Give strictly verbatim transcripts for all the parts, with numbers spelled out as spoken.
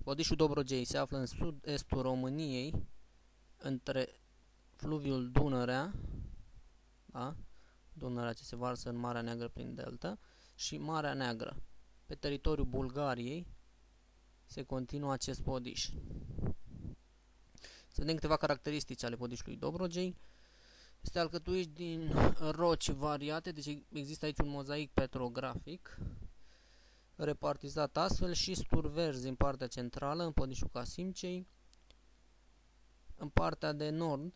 Podișul Dobrogei se află în sud-estul României, între fluviul Dunărea, da? Dunărea ce se varsă în Marea Neagră prin delta, și Marea Neagră. Pe teritoriul Bulgariei se continuă acest podiș. Să vedem câteva caracteristici ale podișului Dobrogei. Este alcătuit din roci variate, deci există aici un mozaic petrografic, repartizat astfel: șisturi verzi în partea centrală, în podișul Casimcei. În partea de nord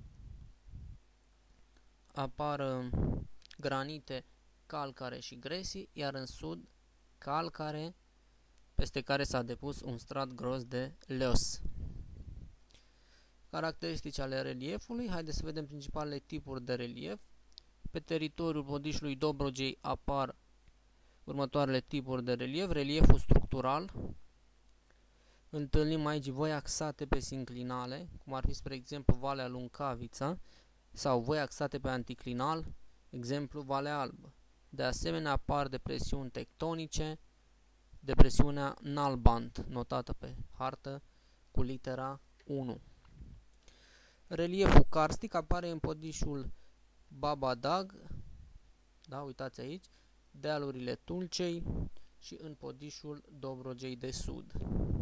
apar granite, calcare și gresii, iar în sud calcare, peste care s-a depus un strat gros de leos. Caracteristici ale reliefului. Haideți să vedem principalele tipuri de relief. Pe teritoriul podișului Dobrogei apar următoarele tipuri de relief. Relieful structural. Întâlnim aici voi axate pe sinclinale, cum ar fi, spre exemplu, Valea Luncavița, sau voi axate pe anticlinal, exemplu, Valea Albă. De asemenea, apar depresiuni tectonice, depresiunea Nalbant, notată pe hartă cu litera unu. Relieful karstic apare în podișul Babadag, da, uitați aici, dealurile Tulcei și în podișul Dobrogei de Sud.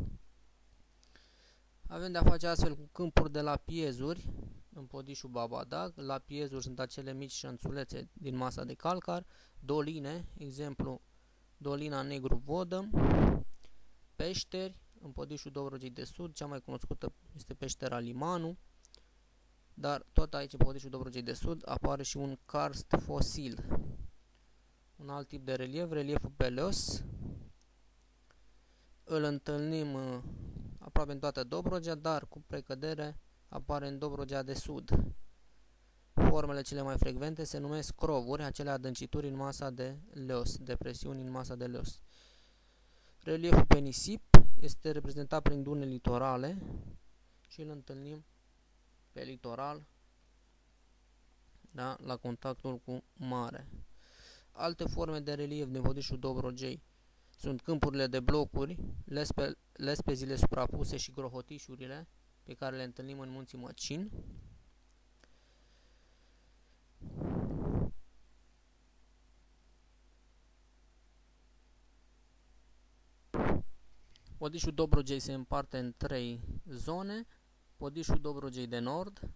Avem de-a face astfel cu câmpuri de lapiezuri în podișul Babadag. Lapiezuri sunt acele mici șănțulețe din masa de calcar. Doline, exemplu, dolina Negru Vodă. Peșteri în podișul Dobrogei de Sud, cea mai cunoscută este peștera Limanu. Dar tot aici, în podișul Dobrogei de Sud, apare și un karst fosil. Un alt tip de relief, relieful peleos. Îl întâlnim uh, aproape în toată Dobrogea, dar cu precădere apare în Dobrogea de Sud. Formele cele mai frecvente se numesc crovuri, acele adâncituri în masa de leos, depresiuni în masa de leos. Relieful pe nisip este reprezentat prin dune litorale și îl întâlnim pe litoral, da, la contactul cu mare. Alte forme de relief din podișul Dobrogei sunt câmpurile de blocuri, lespe, lespezile suprapuse și grohotișurile, pe care le întâlnim în munții Măcin. Podișul Dobrogei se împarte în trei zone: podișul Dobrogei de Nord,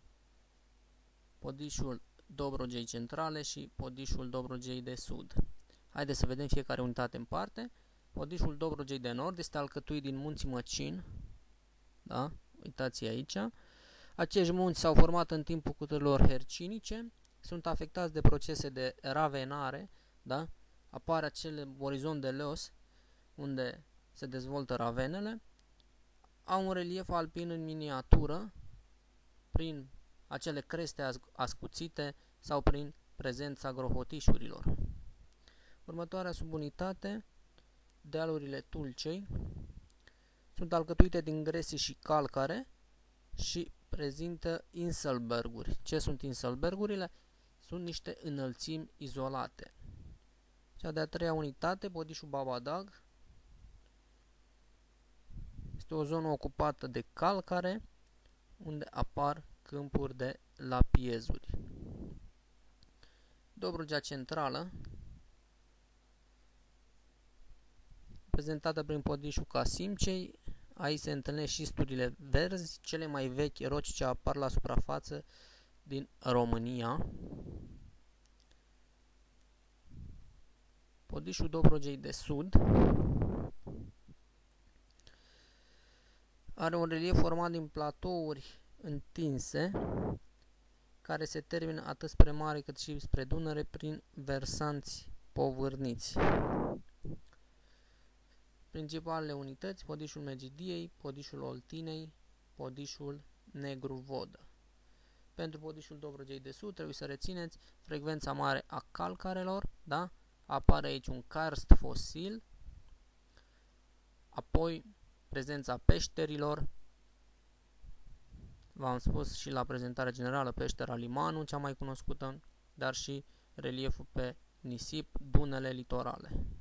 podișul Dobrogei Centrale și podișul Dobrogei de Sud. Haideți să vedem fiecare unitate în parte. Podișul Dobrogei de Nord este alcătuit din munții Măcin, da? Uitați aici. Acești munți s-au format în timpul cutărilor hercinice, sunt afectați de procese de ravenare, da? Apare acel orizont de leos unde se dezvoltă ravenele. Au un relief alpin în miniatură, prin acele creste ascuțite sau prin prezența grohotișurilor. Următoarea subunitate, dealurile Tulcei, sunt alcătuite din gresii și calcare și prezintă inselberguri. Ce sunt inselbergurile? Sunt niște înălțimi izolate. Cea de-a treia unitate, podișul Babadag, este o zonă ocupată de calcare, unde apar câmpuri de lapiezuri. Dobrogea Centrală, prezentată prin podișul Casimcei, aici se întâlnesc șisturile verzi, cele mai vechi roci ce apar la suprafață din România. Podișul Dobrogei de Sud are un relief format din platouri întinse, care se termină atât spre mare cât și spre Dunăre prin versanți povârniți. Principalele unități: podișul Megidiei, podișul Oltinei, podișul Negru Vodă. Pentru podișul Dobrogei de Sud trebuie să rețineți frecvența mare a calcarelor, da? Apare aici un karst fosil, apoi prezența peșterilor. V-am spus și la prezentarea generală peștera Limanu, cea mai cunoscută, dar și relieful pe nisip, dunele litorale.